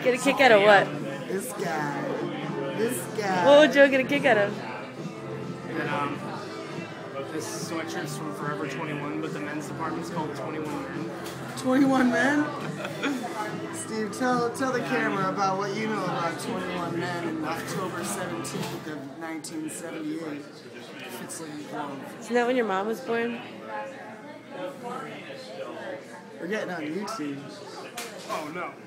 Get a kick out of what? This guy. This guy. What would Joe get a kick out of? And this sweatshirt's from Forever 21, but the men's department's called 21 Men. 21 Men? Steve, tell the camera about what you know about 21 Men in October 17th of 1978. Fits like a glove. Isn't that when your mom was born? We're getting on YouTube. Oh, no.